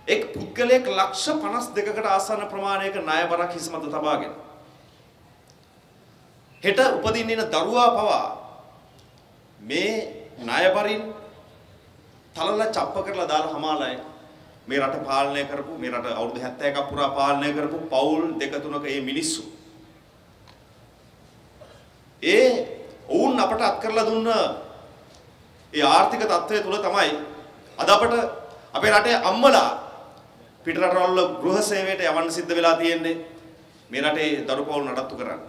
එක් පුද්ගලයෙක් ලක්ෂ 52කට ආසන්න ප්‍රමාණයක ණය බරක් හිස මත තබාගෙන හෙට උපදින්න ඉන දරුවා පවා මේ ණය බරින් තලලා චප්ප කරලා දාලා හමාලයි මේ රට පාලනය කරපු මේ රට අවුරුදු 71ක් පුරා පාලනය කරපු පවුල් දෙක තුනක මේ මිනිස්සු ඔවුන් අපට අත් කරලා දුන්න ඒ ආර්ථික තත්ත්වය තුල තමයි අද අපට අපේ රටේ අම්මලා පිට රටවල ගෘහ සේවයට යවන්න සිද්ධ වෙලා තියෙන්නේ මේ රටේ දරු පවුල් නඩත්තු කරන්න.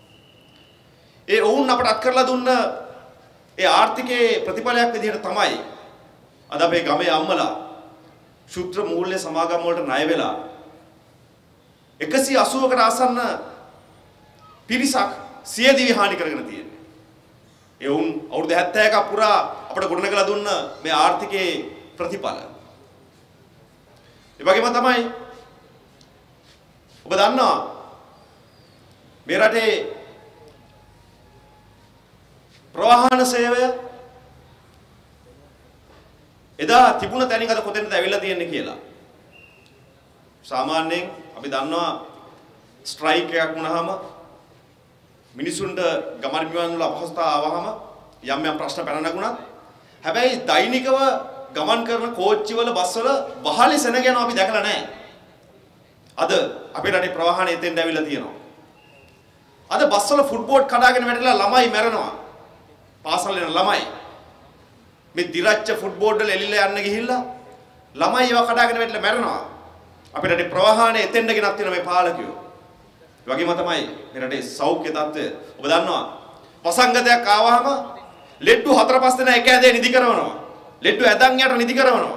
ඔවුන් අපට අත් කරලා දුන්න ඒ ආර්ථිකයේ ප්‍රතිඵලයක් විදිහට තමයි අද අපේ ගමේ අම්මලා ශුද්‍ර මූල්‍ය සමාගම් වලට ණය වෙලා 180කට ආසන්න පිරිසක් සියදිවි හානි කරගෙන තියෙන්නේ. ඔවුන් අවුරුදු 71ක් පුරා අපට ගොඩනගලා දුන්න මේ ආර්ථිකයේ ප්‍රතිඵල. ඒ වගේම තමයි ඔබ දන්නවා මේ රටේ ප්‍රවාහන සේවය එදා තිබුණ තැනින් අද කොතැනද ඇවිල්ලා තියෙන්නේ කියලා. සාමාන්‍යයෙන් අපි දන්නවා ස්ට්‍රයික් එකක් වුණාම මිනිසුන්ට ගමන් බිමන් වල අපහසුතාව ආවහම යම් යම් ප්‍රශ්න පැන නගුණා. හැබැයි දෛනිකව ගමන් කරන කෝච්චි වල බස් වල වහලි සෙනග යනවා අපි දැකලා නැහැ. අද අපේ රටේ ප්‍රවාහන එතෙන්ට ඇවිල්ලා තියෙනවා. අද බස් වල ෆුට්බෝඩ් කඩාගෙන වැටලා ළමයි මැරෙනවා. පාසල් යන ළමයි මේ දිරච්ච ෆුට්බෝඩ් වල එලිලා යන්න ගිහිල්ලා ළමයි ඒවා කඩාගෙන වැටලා මැරෙනවා. අපේ රටේ ප්‍රවාහන එතෙන්ට ගෙනත් තියෙන මේ පාලකයෝ. ඒ වගේම තමයි මේ රටේ සෞඛ්‍ය තත්ත්වය. ඔබ දන්නවා වසංගතයක් ආවහම ලෙඩ්ඩු 4-5 දෙනා එක ඇදේ නිදි කරනවා. ලෙඩ්ඩු ඇදන් යට නිදි කරනවා.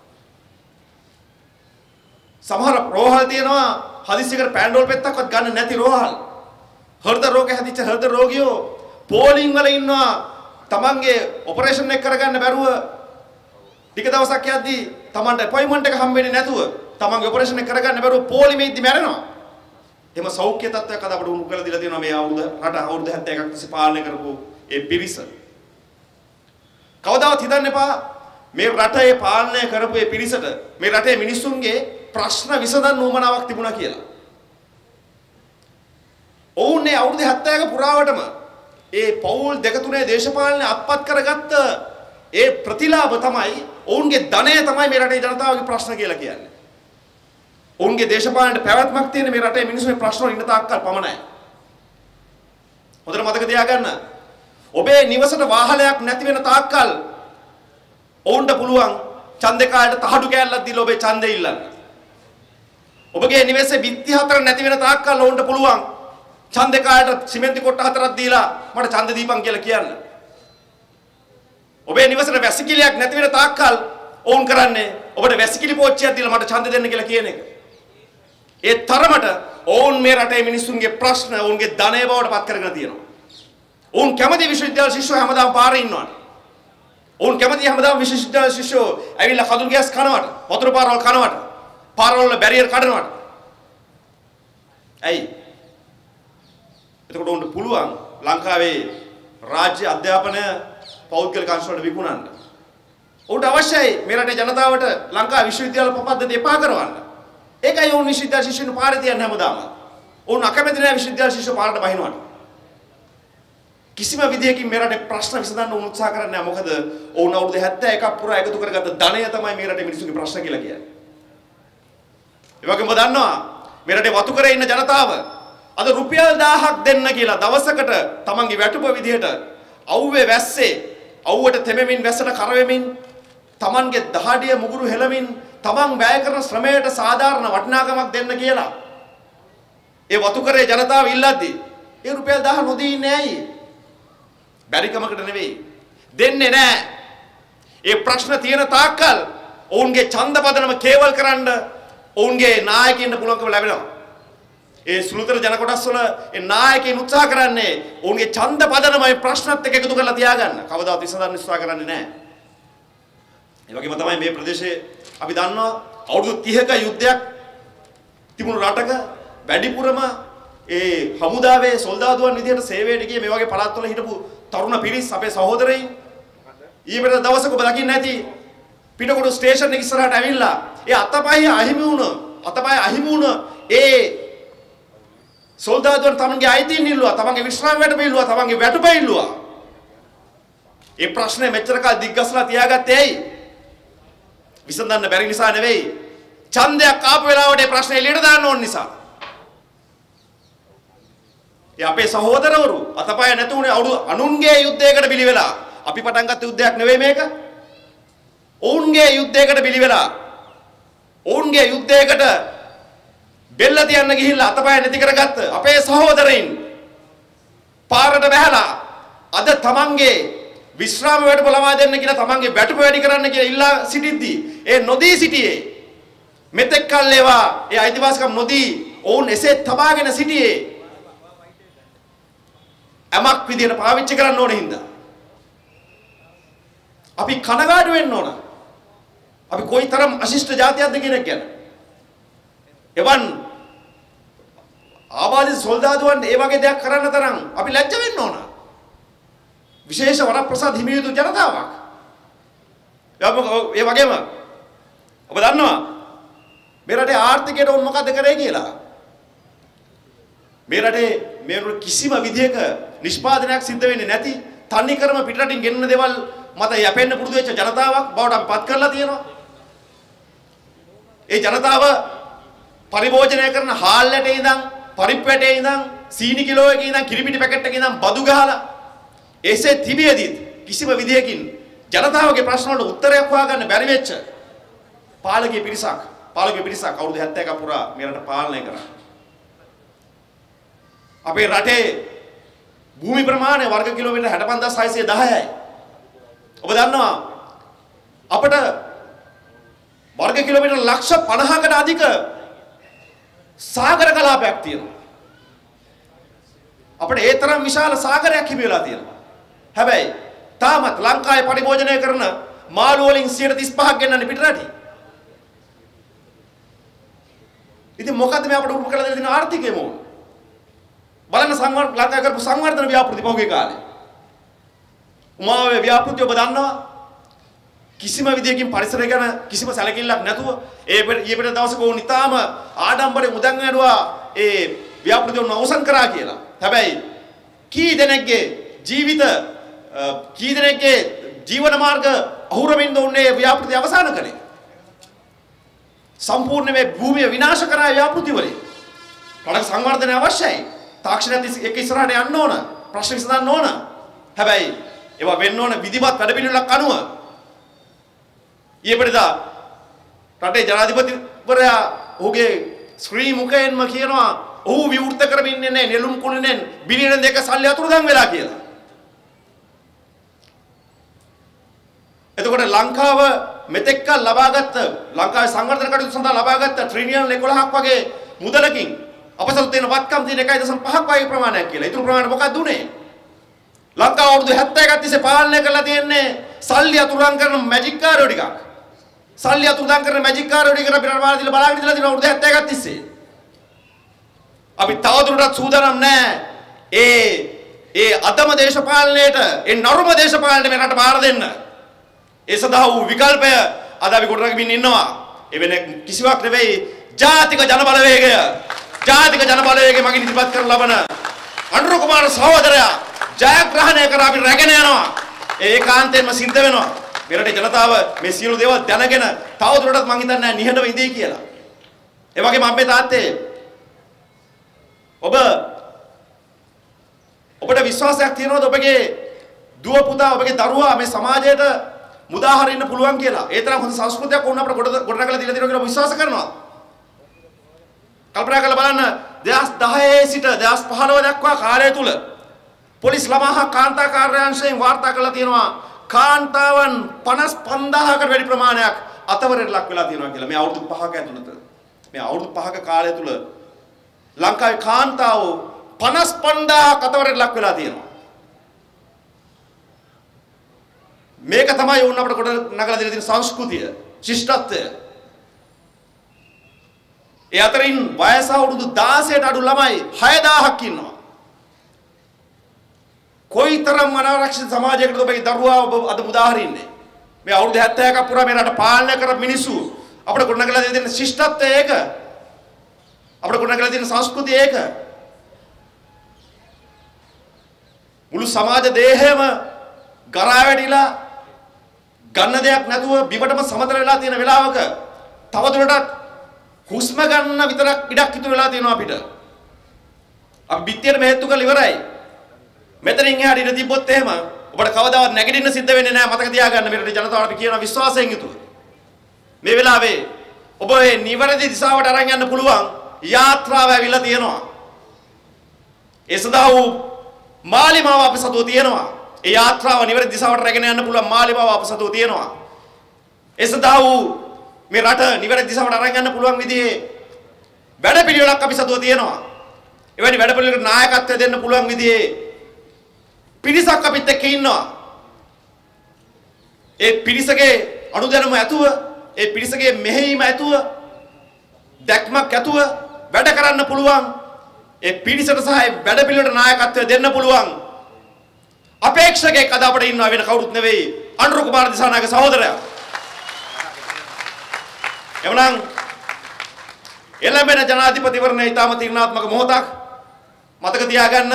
සමහර රෝහල් තියෙනවා හදිස්සියකට පැන්ඩෝල් පෙත්තක්වත් ගන්න නැති රෝහල්. හෘද රෝග හැදිච්ච හෘද රෝගියෝ පෝලිං වල ඉන්නවා. තමන්ගේ ඔපරේෂන් එක කරගන්න බැරුව ටික දවසක් යද්දී තමන්ට අපොයින්ට්මන්ට් එක හම්බෙන්නේ නැතුව තමන්ගේ ඔපරේෂන් එක කරගන්න බැරුව පොලිමේදී මැරෙනවා. එහෙම සෞඛ්‍ය තත්ත්වයක් අද අපිට උණු කරලා දීලා තියෙනවා මේ රට අවුරුදු 71ක් තිස්සේ පාලනය කරපු ඒ පිරිස. කවදාවත් හිතන්න එපා මේ රටේ පාලනය කරපු ඒ පිරිසට මේ රටේ මිනිස්සුන්ගේ ප්‍රශ්න විසඳන්න උවමනාවක් තිබුණා කියලා. ඔවුන් මේ අවුරුදු 71ක පුරාවටම ඒ පෞල් දෙක තුනේ දේශපාලනය අත්පත් කරගත්ත ඒ ප්‍රතිලාභ තමයි ඔවුන්ගේ ධනය තමයි මේ රටේ ජනතාවගේ ප්‍රශ්න කියලා කියන්නේ. ඔවුන්ගේ දේශපාලනයට පැවැත්මක් තියෙන මේ රටේ මිනිස්සුන්ගේ ප්‍රශ්න වල ඉන්න තාක්කල් පමණයි. හොඳට මතක තියාගන්න. ඔබේ නිවසට වාහනයක් නැති වෙන තාක්කල් ඔවුන්ට පුළුවන් ඡන්දකාරයට තහඩු කෑල්ලක් දීලා ඔබේ ඡන්දය ඉල්ලන්න. ඔබගේ නිවසේ බිත්ති හතර නැති වෙන තාක්කල් ඔවුන්ට පුළුවන් ඡන්දකාරයට සිමෙන්ති කොට හතරක් දීලා මට ඡන්ද දීපන් කියලා කියන්න. ඔබේ නිවසට වැසිකිළියක් නැති වෙන තාක්කල් ඔවුන් කරන්නේ ඔබට වැසිකිළි පෝච්චියක් දීලා මට ඡන්ද දෙන්න කියලා කියන එක. ඒ තරමට ඔවුන් මේ රටේ මිනිස්සුන්ගේ ප්‍රශ්න ඔවුන්ගේ ධනය බවට පත් කරගෙන තියෙනවා. ඔවුන් කැමති විශ්වවිද්‍යාල ශිෂ්‍යෝ හැමදාම පාරේ ඉන්නවට. ඔවුන් කැමති හැමදාම විශ්වවිද්‍යාල ශිෂ්‍යෝ ඇවිල්ලා කඳුළු ගෑස් කනවට, වතුර පාරවල් කනවට, පාරවල බැරියර් කඩනවට. ඇයි? එතකොට උන්ට පුළුවන් ලංකාවේ රාජ්‍ය අධ්‍යාපනය පෞද්ගලික අංශ වලට විකුණන්න. උන්ට අවශ්‍යයි මේ රටේ ජනතාවට ලංකා විශ්වවිද්‍යාල පද්ධතිය එපා කරවන්න. ඒකයි උන් විශ්වවිද්‍යාල ශිෂ්‍යයන් පාරේ තියන්නේ හැමදාම. උන් අකමැති නැහැ විශ්වවිද්‍යාල ශිෂ්‍යෝ පාරට බහිනවට. කිසිම විදියකින් මේ රටේ ප්‍රශ්න විසඳන්න උත්සාහ කරන්නේ නැහැ. මොකද ඔවුන් අවුරුදු 71ක් පුරා එකතු කරගත්ත ධනය තමයි මේ රටේ මිනිස්සුන්ගේ ප්‍රශ්න කියලා කියන්නේ. ඒ වගේම දන්නවා මේ රටේ වතු කරේ ඉන්න ජනතාව අද රුපියල් 1000ක් දෙන්න කියලා දවසකට තමන්ගේ වැටුප විදිහට අවුවේ වැස්සේ අවුවට තෙමෙමින් වැස්සට කරවෙමින් තමන්ගේ දහඩිය මුගුරු හෙලමින් තමන් වැය කරන ශ්‍රමයට සාධාරණ වටිනාකමක් දෙන්න කියලා ඒ වතු කරේ ජනතාව ඉල්ලද්දී ඒ රුපියල් 1000 නොදී ඉන්නේ ඇයි? බැරිකමකට නෙවෙයි. දෙන්නේ නැහැ. ඒ ප්‍රශ්න තියෙන තාක්කල් ඔවුන්ගේ ඡන්ද පදනම කේවල් කරන්න ඔවුන්ගේ නායකයින්ට පුළුවන්කම ලැබෙනවා. ඒ සුළුතර ජන කොටස් වල ඒ නායකයින් උත්සාහ කරන්නේ ඔවුන්ගේ ඡන්ද පදනමයි ප්‍රශ්නත් එක්ක එකතු කරලා තියාගන්න. කවදාවත් විසඳන්න උත්සාහ කරන්නේ නැහැ. ඒ වගේම තමයි මේ ප්‍රදේශයේ අපි දන්නවා අවුරුදු 30ක යුද්ධයක් තිබුණු රටක වැඩිපුරම ඒ හමුදාවේ සොල්දාදුවන් විදිහට සේවයට ගිය මේ වගේ පළාත්වල හිටපු තරුණ පිරිස් අපේ සහෝදරයින් ඊපෙර දවසක ඔබ දකින්න ඇති පිටකොටු ස්ටේෂන් එක ඉස්සරහට ඇවිල්ලා ඒ අතපය අහිමි වුණ ඒ සොල්දාදුවන් තමන්ගේ අයිතීන් ඉල්ලුවා, තමන්ගේ විශ්‍රාම වැඩ පිළිලුවා, තමන්ගේ වැටුප ඉල්ලුවා. ඒ ප්‍රශ්නේ මෙච්චර කාල දිග්ගස්සලා තියාගත්තේ ඇයි? විසඳන්න බැරි නිසා නෙවෙයි. ඡන්දයක් ආපු වෙලාවට ඒ ප්‍රශ්නේ එළියට දාන්න ඕන නිසා. ඒ අපේ සහෝදරවරු අතපය නැතුනේ අනුන්ගේ යුද්ධයකට බිලි වෙලා. අපි පටන් ගත්ත යුද්ධයක් නෙවෙයි මේක. ඔවුන්ගේ යුද්ධයකට බිලි වෙලා. ඔවුන්ගේ යුද්ධයකට බෙල්ල තියන්න ගිහිල්ලා අතපය නැති කරගත්ත අපේ සහෝදරයින් පාරට බැහැලා අද තමන්ගේ විශ්‍රාම වැඩපොළ ලබා දෙන්න කියලා තමන්ගේ වැටුප වැඩි කරන්න කියලා ඉල්ලා සිටිද්දී ඒ නොදී සිටියේ මෙතෙක් කල් ඒවා ඒ අයිතිවාසිකම් නොදී ඔවුන් එසේ තබාගෙන සිටියේ යමක් විදියට පාවිච්චි කරන්න ඕන හින්දා අපි කනගාටු වෙන්න ඕන. අපි කොයිතරම් අශිෂ්ට ජාතියක්ද කියන එක ගැන. එවන් ආබාධිත සොල්දාදුවන් ඒ වගේ දෙයක් කරන්න තරම් අපි ලැජ්ජ වෙන්න ඕන. විශේෂ වරප්‍රසාද හිමි යුතු ජනතාවක්. ඒ වගේම ඔබ දන්නවා මේ රටේ ආර්ථිකයට උන් මොකද කරේ කියලා. මේ රටේ මේ කිසිම විදියක නිෂ්පාදනයක් සිද්ධ වෙන්නේ නැති තනිකරම පිටරටින් ගෙන්නන දේවල් මත යැපෙන්න පුරුදු වෙච්ච ජනතාවක් බවට අපි පත් කරලා තියෙනවා. ඒ ජනතාව පරිභෝජනය කරන හාල් ඇටේ ඉඳන් පරිප්පු ඇටේ ඉඳන් සීනි කිලෝ එකේ ඉඳන් කිරිපිටි පැකට් එකේ ඉඳන් බදු ගහලා එසේ තිබියදී කිසිම විදියකින් ජනතාවගේ ප්‍රශ්න වලට උත්තරයක් හොයාගන්න බැරි වෙච්ච පාලකීය පිරිසක් අවුරුදු 71ක් පුරා මේ රට පාලනය කරා. අපේ රටේ භූමි ප්‍රමාණය වර්ග කිලෝමීටර් 65610යි. ඔබ දන්නවා අපට වර්ග කිලෝමීටර් ලක්ෂ 50කට අධික සාගර කලාපයක් තියෙනවා. අපිට ඒ තරම් විශාල සාගරයක් හිමි වෙලා තියෙනවා. හැබැයි තාමත් ලංකාවේ පරිභෝජනය කරන මාළු වලින් 35ක් ගෙන්නන්නේ පිටරටින්. ඉතින් මොකද්ද මේ අපිට උරුම කරලා දෙන තියෙන ආර්ථිකය මොකද? බලන්න ලංකාවේ කරපු සංවර්ධන ව්‍යාපෘති පහුගිය කාලේ. උමාවේ ව්‍යාපෘති ඔබ දන්නවා කිසිම විදියකින් පරිසරය ගැන කිසිම සැලකිල්ලක් නැතුව ඊපෙට දවසක ඕන ඉතාලම ආඩම්බරේ මුදන් ඇඬුවා ඒ ව්‍යාපෘතිය උන් අවසන් කරා කියලා. හැබැයි කී දෙනෙක්ගේ ජීවන මාර්ග අහුරමින්ද උන්නේ ව්‍යාපෘතිය අවසන් කළේ. සම්පූර්ණ මේ භූමිය විනාශ කරා ව්‍යාපෘති වලින්. රටක සංවර්ධනය අවශ්‍යයි. තාක්ෂණයත් එක්ක ඉස්සරහට යන්න ඕන. ප්‍රශ්න විසඳන්න ඕන. හැබැයි ඒවා වෙන්න ඕන විධිමත් වැඩපිළිවෙලක් අනුව. ඊපෙරදා රටේ ජනාධිපතිවරයා ඔහුගේ ස්ක්‍රීන් මුඛයෙන්ම කියනවා ඔහු විවෘත කරමින් ඉන්නේ නෙළුම් කුණෙන් බිලියන 2 සල්ලි අතුරුදන් වෙලා කියලා. එතකොට ලංකාව මෙතෙක්කල් ලබාගත් ලංකාවේ සංවර්ධන කටයුතු සඳහා ලබාගත් ට්‍රිලියන් 11ක් වගේ මුදලකින් අපසල් තියෙන වත්කම් තියෙන 1.5ක් වගේ ප්‍රමාණයක් කියලා. ඊටු ප්‍රමාණය මොකක්ද උනේ? ලංකාව අවුරුදු 71ක් තිස්සේ පාලනය කරලා තියෙන්නේ සල්ලි අතුරුදන් කරන මැජික් කාර්යෝ ටිකක්. සල්ලි අතුරුදන් කරන මැජික් කාර්යෝ ටික අපි රටවල් දිලා බලාගෙන ඉඳලා තියෙන අවුරුදු 71ක් තිස්සේ. අපි තවදුරටත් සූදානම් නැහැ. ඒ අදම දේශපාලනයට, ඒ නරුම දේශපාලනයට මේ රට බාර දෙන්න. ඒ සඳහා වූ විකල්පය අද අපි ගොඩනගමින් ඉන්නවා. ඒ වෙන කිසිවක් නෙවෙයි ජාතික ජනබලවේගය. ජාතික ජනබලවේගය මගින් ඉදිරිපත් කරන ලබන අනුර කුමාර සහෝදරයා ජයග්‍රහණය කර අපි රැගෙන යනවා. ඒකාන්තයෙන්ම සිද්ධ වෙනවා. මේ රටේ ජනතාව මේ සියලු දේවල් දැනගෙන තවදුරටත් මං හිතන්නේ නැහැ නිහඬව ඉඳී කියලා. ඒ වගේම අම්මේ තාත්තේ ඔබට විශ්වාසයක් තියෙනවද ඔබගේ දුව පුතා ඔබගේ දරුවා මේ සමාජයට මුදා හරින්න පුළුවන් කියලා? ඒ තරම් හොඳ සංස්කෘතියක් වුණ අපිට ගොඩනගලා දීලා තියෙනවා කියලා විශ්වාස කරනවා. කල්පනා කරලා බලන්න 2010 සිට 2015 දක්වා කාලය තුල පොලිස් ළමහා කාන්තා කාර්යාංශයෙන් වාර්තා කරලා තියෙනවා කාන්තාවන් 55000කට වැඩි ප්‍රමාණයක් අතවරයට ලක් වෙලා තියෙනවා කියලා. මේ අවුරුදු 5ක ඇතුළත මේ අවුරුදු 5ක කාලය තුල ලංකාවේ කාන්තාවෝ 55000ක් අතවරයට ලක් වෙලා තියෙනවා. මේක තමයි වුණ අපිට කොට නගලා දෙන සංස්කෘතිය, ශිෂ්ටත්වය. ඒ අතරින් වයස අවුරුදු 16ට අඩු ළමයි 6000ක් ඉන්නවා. කොයිතරම් අනාරක්ෂිත සමාජයකටද ඔබේ දරුවා ඔබ අද මුදා හරින්නේ? මේ අවුරුදු 71ක් පුරා මේ රට පාලනය කරපු මිනිස්සු අපිට ගොඩනගලා දෙන ශිෂ්ටත්වය ඒක. අපිට ගොඩනගලා දෙන සංස්කෘතිය ඒක. මුළු සමාජ දේහයම ගරා වැටිලා ගන්න දෙයක් නැතුව බිමටම සමතල වෙලා තියෙන වෙලාවක තවදුරටත් හුස්ම ගන්න විතරක් ඉඩක් ඉතුරු වෙලා තියෙනවා අපිට. අපි පිටියට මෙහෙත්තු කරලා ඉවරයි. මෙතනින් එහාට ඉඳ තිබ්බොත් එහෙම ඔබට කවදාවත් නැගිටින්න සිද්ධ වෙන්නේ නැහැ. මතක තියාගන්න මේ රටේ ජනතාවට අපි කියන විශ්වාසයෙන් යුතුව. මේ වෙලාවේ ඔබ මේ නිවැරදි දිශාවට අරන් යන්න පුළුවන් යාත්‍රාව ඇවිල්ලා තියෙනවා. ඒ සඳහා වූ මාලිමාව අප සතුව තියෙනවා. ඒ යාත්‍රාව නිවැරදි දිශාවට රැගෙන යන්න පුළුවන් මාලිමාව අප සතුව තියෙනවා. ඒ සඳහා වූ මේ රට නිවැරදි දිශාවට අරන් යන්න පුළුවන් විදිහේ වැඩපිළිවෙලක් අපි සතුව තියෙනවා. එවැනි වැඩපිළිවෙලකට නායකත්වය දෙන්න පුළුවන් විදිහේ පිරිසක් අපිත් එක්ක ඉන්නවා. ඒ පිරිසගේ අනුදැනුම ඇතුව, ඒ පිරිසගේ මෙහෙයීම ඇතුව, දැක්මක් ඇතුව වැඩ කරන්න පුළුවන්. ඒ පිරිසට සහ වැඩපිළිවෙලට නායකත්වය දෙන්න පුළුවන් අපේක්ෂකෙක් අද අපිට ඉන්නවා වෙන කවුරුත් නෙවෙයි අනුර කුමාර දිසානායක සහෝදරයා. එවනම් එළඹෙන ජනාධිපතිවරණය ඊටම තීරණාත්මක මොහොතක්. මතක තියාගන්න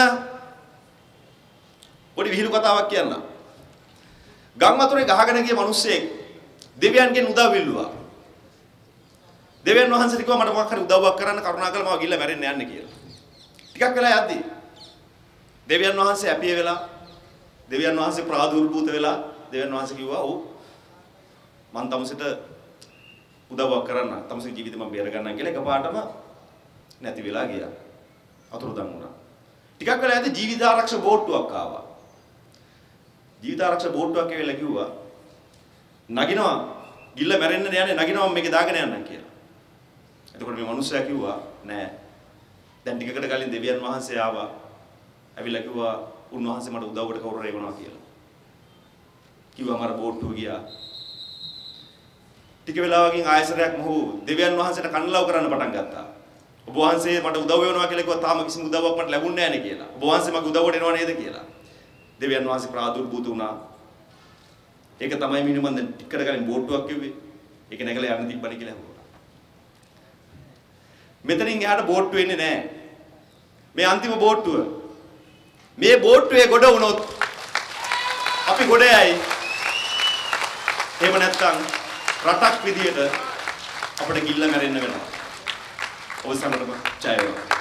පොඩි විහිළු කතාවක් කියන්න. ගම් වතුරේ ගහගෙන ගිය මිනිස්සෙක් දෙවියන්ගෙන් උදව් ඉල්ලුවා. දෙවියන් වහන්සේට කිව්වා මට මොකක් හරි උදව්වක් කරන්න කරුණාකරලා මම ගිහිල්ලා මැරෙන්න යන්න කියලා. ටිකක් වෙලා යද්දි දෙවියන් වහන්සේ අපිය වෙලා දෙවියන් වහන්සේ ප්‍රාදුර්භූත වෙලා දෙවියන් වහන්සේ කිව්වා ඔව් මං තමුසෙට උදව්වක් කරන්න තමුසෙගේ ජීවිතේ මම බේර ගන්නම් කියලා එකපාරටම නැති වෙලා ගියා. අතුරුදන් වුණා. ටිකක් වෙලා යද්දි ජීවිත ආරක්ෂක බෝට්ටුවක් ආවා. ජීවිත ආරක්ෂක බෝට්ටුවක් කියලා කිව්වා නගිනවා ගිල්ල මැරෙන්න යන්නේ නගිනවා මම මේකේ දාගෙන යන්නම් කියලා. එතකොට මේ මිනිස්සයා කිව්වා නෑ දැන් ටිකකට කලින් දෙවියන් වහන්සේ ආවා. ඇවිල්ලා කිව්වා උන්වහන්සේ මට උදව්වට කවුරු හරි එවනවා කියලා. කිව්වා මර බෝට්ටුව ගියා. ටික වෙලාවකින් ආයසරයක් මොහු දෙවියන් වහන්සේට කන්නලව් කරන්න පටන් ගත්තා. ඔබ වහන්සේ මට උදව් වෙනවා කියලා කිව්වා තාම කිසිම උදව්වක් මට ලැබුණේ නැහැ නේ කියලා. ඔබ වහන්සේ මගේ උදව්වට එනවා නේද කියලා. දෙවියන් වහන්සේ ප්‍රාදුර්භූත වුණා. ඒක තමයි මිනිහ මන් දැන් ටිකකට කලින් බෝට්ටුවක් කිව්වේ. ඒක නැගලා යන්න තිබ්බනේ කියලා හුවා. මෙතනින් එහාට බෝට්ටුව එන්නේ නැහැ. මේ අන්තිම බෝට්ටුව. මේ බෝට්ටුවේ ගොඩ වුණොත් අපි ගොඩ යයි. එහෙම නැත්නම් රටක් විදියට අපිට ගිල්ල මැරෙන්න වෙනවා. ඔය සමරම ජය වේවා.